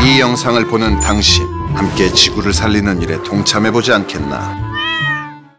이 영상을 보는 당신, 함께 지구를 살리는 일에 동참해보지 않겠나?